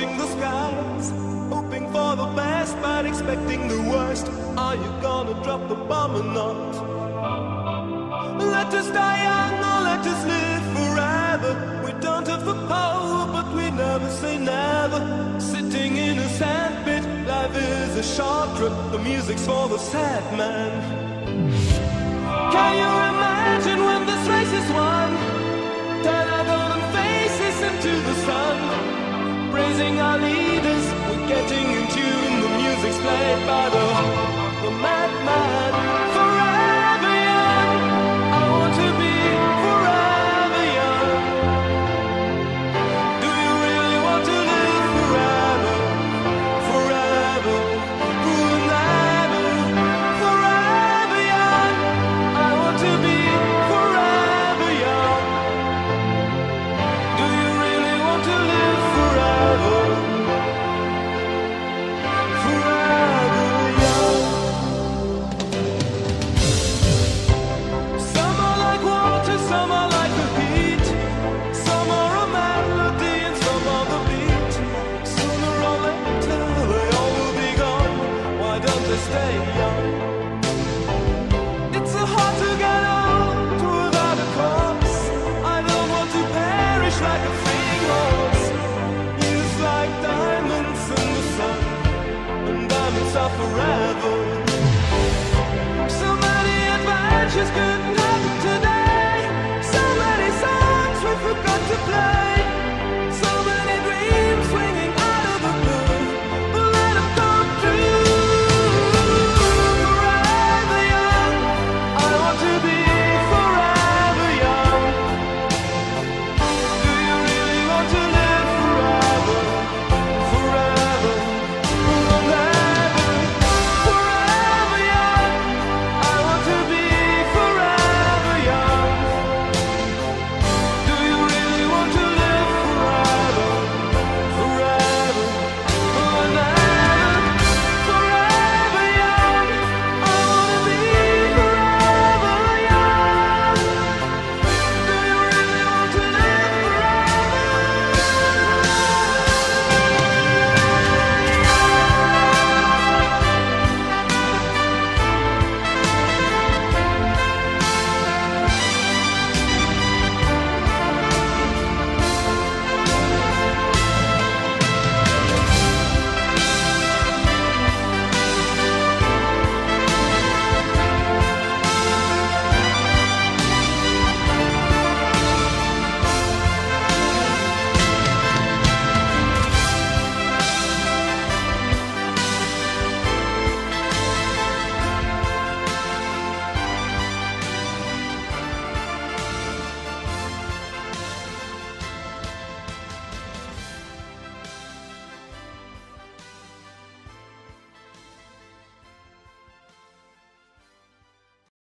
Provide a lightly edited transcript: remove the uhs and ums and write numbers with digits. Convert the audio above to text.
watching the skies, hoping for the best but expecting the worst. Are you gonna drop the bomb or not? Let us die young or let us live forever. We don't have the power but we never say never. Sitting in a sandpit, life is a short trip. The music's for the sad man. Can you imagine when this race is won? Turn our golden faces into the sun, praising our leaders, we're getting in tune. The music's played by the madman. Forever young, I want to be forever young. Do you really want to live forever? Forever, forever, forever young. I want to be forever young. Do you really want to live forever? Forever young. Some are like water, some are like the heat. Some are a melody and some are the beat. Sooner or later they all will be gone. Why don't they stay young? It's so hard to get old without a cause. I don't want to perish like a fleeting horse. Years like diamonds in the sun, and diamonds are forever.